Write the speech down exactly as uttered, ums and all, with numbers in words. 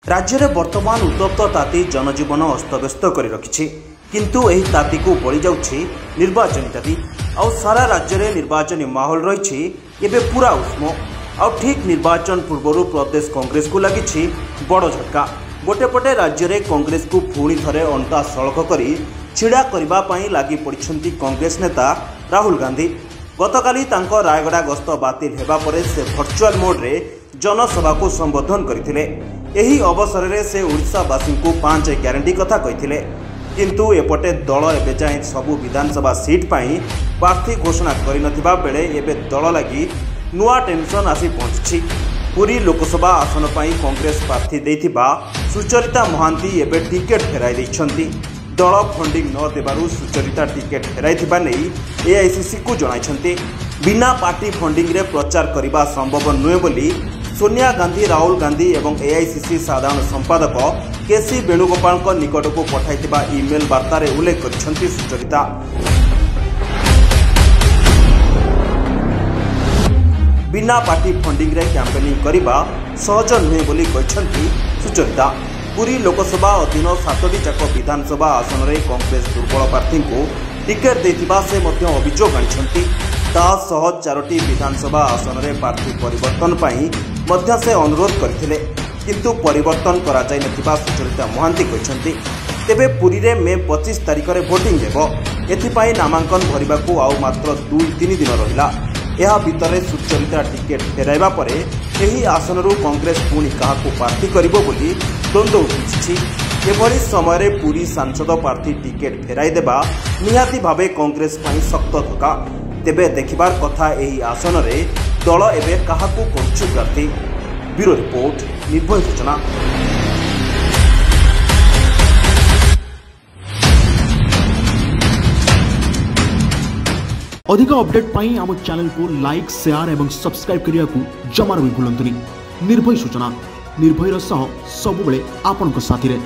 राज्य में वर्तमान उत्तप्त ताती जनजीवन अस्तव्यस्त कर रखी किंतु एही ताती को बड़ी जाउछि निर्वाचन ताती आउ सारा राज्य में निर्वाचन माहौल रही एबे पूरा उष्म आउ ठीक निर्वाचन पूर्व प्रदेश कांग्रेस को लगी बड़ झटका। गोटेपटे राज्य में कांग्रेस को पुणी थे अंटा सड़क कर छिड़ा करने लगी पड़ी कांग्रेस नेता राहुल गांधी। गतकाली तांको रायगड़ा गस्त बातिल हेबा परे से वर्चुअल मोड रे जनसभा को संबोधन करथिले। एही अवसर में से ओडिशावासी को पांच ग्यारंटी कथा कहिथिले किंतु एपटे दल एबे जाए सबु विधानसभा सीट पाई प्रार्थी घोषणा करि नथिबा बेले एबे दल लगी नुआ टेंशन आसी पहुंची। पुरी लोकसभा आसन पाई कांग्रेस प्रार्थी देथिबा सुचरिता महांती एबे टिकेट फेराई दैछंती। दल फंडिंग न देबारु सुचरिता टिकेट फेराइथिबा नै एआईसीसी को जणाइछंती। बिना पार्टी फंडिंग रे प्रचार करिबा संभव नुहे बोली सोनिया गांधी, राहुल गांधी एवं एआईसीसी साधारण संपादक केसी वेणुगोपाल निकट को पठाइथिबा ईमेल वार्ता रे उल्लेख करिछंती सुचरिता। बिना पार्टी फंडिंग रे कैंपेनिंग करिबा सहज नुहे बोली कहिछंती सुचरिता। पुरी लोकसभा अधीन सातटी जाक विधानसभा आसन में कांग्रेस दुर्बल प्रार्थी को टिकेट देथिबा से मध्य अभियोग आनिछंती। तासह चारोटी विधानसभा आसन में प्रार्थी परिवर्तन पाई मध्य से अनुरोध करथिले किंतु परिवर्तन करा जाय नथिबा सुचरिता महांती कहिछंती। तेबे पुरी रे मे पच्चीस तारिख रे भोटिंग हेबो। एथिपाई नामांकन भरिबाकू आउ मात्र दुई तीन दिन रहिला। यह भितर सुचरिता टिकेट फेराइबा परे एही आसनरू कांग्रेस पुणी काहाकू प्रार्थी करिबो बोली द्वंद्व उठिछि। एभली समय पुरी सांसद प्रार्थी टिकेट फेराई देबा निहाती भावे कांग्रेस पई शक्त धक्का। तेबे देखिबार कथा एही आसन रे दल एबे काहाकू करूछि प्रार्थी। ब्यूरो रिपोर्ट, निर्भय सूचना। अधिक अपडेट पाई आम चैनल को लाइक, शेयर एवं सब्सक्राइब करने को जमार भी भूलंतुनी। निर्भय सूचना, निर्भयर सह सबुबले आपनक साथी रे।